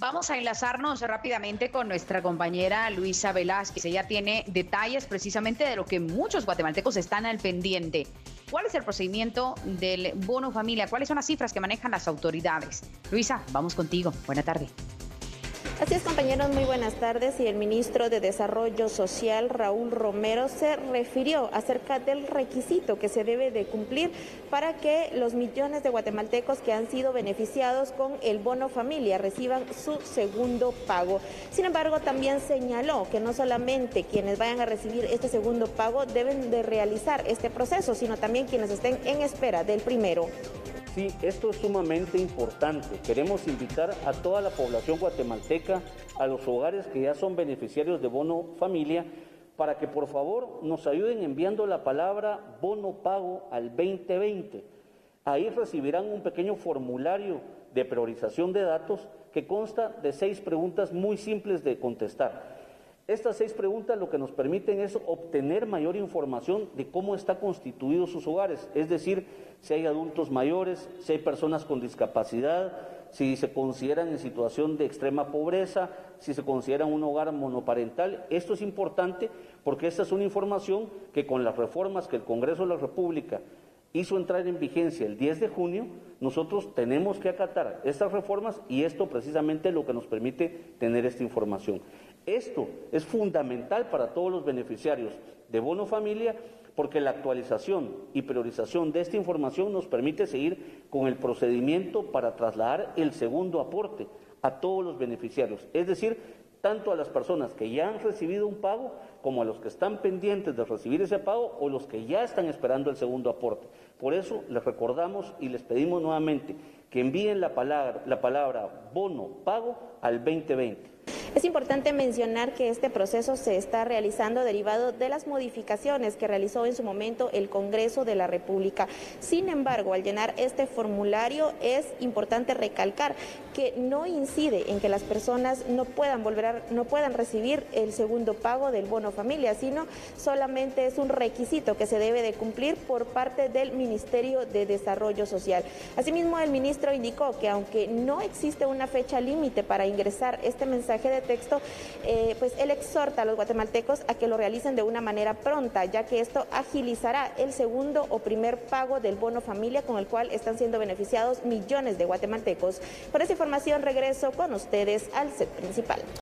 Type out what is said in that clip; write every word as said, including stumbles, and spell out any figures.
Vamos a enlazarnos rápidamente con nuestra compañera Luisa Velázquez. Ella tiene detalles precisamente de lo que muchos guatemaltecos están al pendiente. ¿Cuál es el procedimiento del bono familia? ¿Cuáles son las cifras que manejan las autoridades? Luisa, vamos contigo. Buena tarde. Así es, compañeros, muy buenas tardes. Y el ministro de Desarrollo Social, Raúl Romero, se refirió acerca del requisito que se debe de cumplir para que los millones de guatemaltecos que han sido beneficiados con el bono familia reciban su segundo pago. Sin embargo, también señaló que no solamente quienes vayan a recibir este segundo pago deben de realizar este proceso, sino también quienes estén en espera del primero. Sí, esto es sumamente importante. Queremos invitar a toda la población guatemalteca, a los hogares que ya son beneficiarios de bono familia, para que por favor nos ayuden enviando la palabra bono pago al veinte veinte. Ahí recibirán un pequeño formulario de priorización de datos que consta de seis preguntas muy simples de contestar. Estas seis preguntas lo que nos permiten es obtener mayor información de cómo están constituidos sus hogares, es decir, si hay adultos mayores, si hay personas con discapacidad, si se consideran en situación de extrema pobreza, si se consideran un hogar monoparental. Esto es importante porque esta es una información que con las reformas que el Congreso de la República hizo entrar en vigencia el diez de junio, nosotros tenemos que acatar estas reformas y esto precisamente es lo que nos permite tener esta información. Esto es fundamental para todos los beneficiarios de bono familia porque la actualización y priorización de esta información nos permite seguir con el procedimiento para trasladar el segundo aporte a todos los beneficiarios, es decir, tanto a las personas que ya han recibido un pago como a los que están pendientes de recibir ese pago o los que ya están esperando el segundo aporte. Por eso les recordamos y les pedimos nuevamente que envíen la palabra, la palabra bono pago al veinte veinte. Es importante mencionar que este proceso se está realizando derivado de las modificaciones que realizó en su momento el Congreso de la República. Sin embargo, al llenar este formulario es importante recalcar que no incide en que las personas no puedan volver a, no puedan recibir el segundo pago del bono familia, sino solamente es un requisito que se debe de cumplir por parte del Ministerio de Desarrollo Social. Asimismo, el ministro indicó que aunque no existe una fecha límite para ingresar este mensaje de texto, eh, pues él exhorta a los guatemaltecos a que lo realicen de una manera pronta, ya que esto agilizará el segundo o primer pago del bono familia con el cual están siendo beneficiados millones de guatemaltecos. Por esa información regreso con ustedes al set principal.